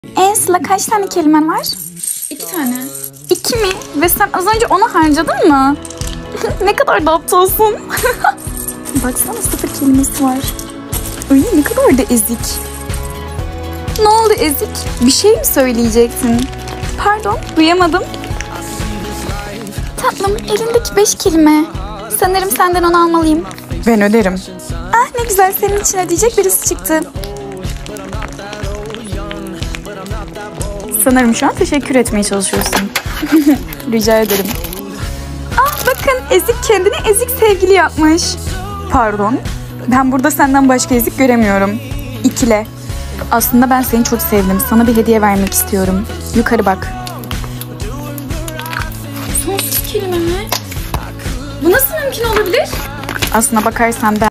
Sıla kaç tane kelimen var? 2 tane. 2 mi? Ve sen az önce onu harcadın mı? Ne kadar da aptalsın. Baksana 0 kelimesi var. Ay ne kadar da ezik. Ne oldu ezik? Bir şey mi söyleyecektin? Pardon duyamadım. Tatlım elindeki 5 kelime. Sanırım senden onu almalıyım. Ben öderim. Ah ne güzel senin için ödeyecek birisi çıktı. Sanırım şu an teşekkür etmeye çalışıyorsun. Rica ederim. Ah bakın ezik kendine ezik sevgili yapmış. Pardon. Ben burada senden başka ezik göremiyorum. İkile. Aslında ben seni çok sevdim. Sana bir hediye vermek istiyorum. Yukarı bak. Sonsuz kelime mi? Bu nasıl mümkün olabilir? Aslına bakarsan ben